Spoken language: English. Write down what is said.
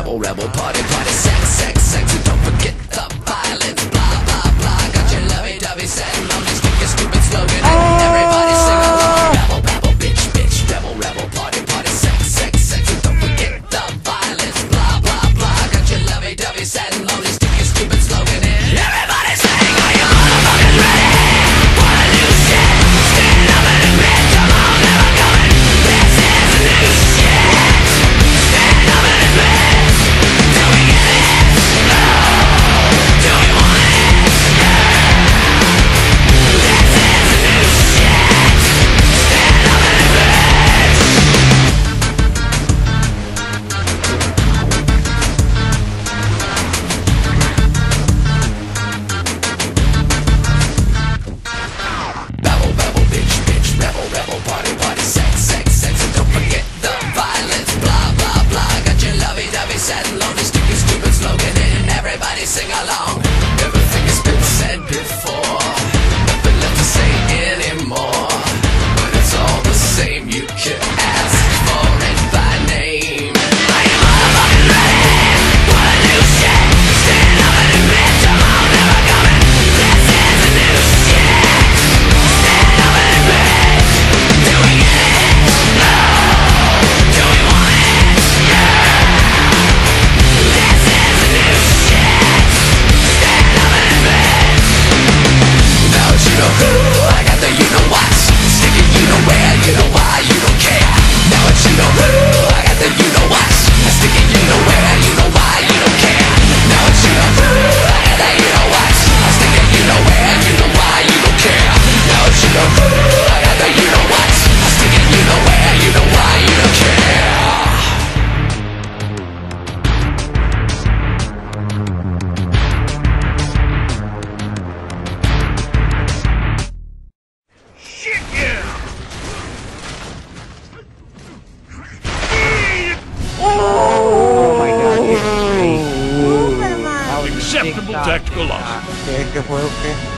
rebel, rebel, party, party, sex, sex, sex, and don't forget the violence, blah, blah, blah. Got your lovey-dovey setting on this stupid slogan, and everybody sing along. Rebel, rebel, bitch, bitch, rebel, rebel, party, party, sex, sex, sex, and don't forget the violence, blah, blah, blah. Got your lovey-dovey setting on this stupid slogan, and everybody sing, are you motherfuckers ready for the new shit? Stand up and admit, come on, never coming. This is the new shit. Stand up and admit. Do we get it? No. Do we want it? This is the new shit. Stand up and admit. Rebel, rebel, bitch, bitch, rebel, rebel, party, party, sex, sex, sex, and don't forget the violence, blah, blah, blah. Got your lovey-dovey setting on this stupid slogan, and everybody sing along. Everything has been said before, nothing left to say anymore. But it's all the same, you could ask for it by name. Are you motherfuckers ready for the new shit? Stand up and admit, come on, never coming. This is the new shit. Stand up and admit. Do we get it? No. Do we want it? Yeah. This is the new shit. Stand up and admit. Now you know who, I got the you know what. Stick it, you know where, you know why, you don't care. Now you know who, I got the you know what. Stick it, you know where, you know why, you don't care. Now you know who, I got the you know what. Stick it, you know where, you know why, you don't care. Now you know who, I got the you know what. Stick it, you know where, you know why, you don't care. Shit, yeah! Oh my god, it's great. Acceptable tactical loss. Okay, okay.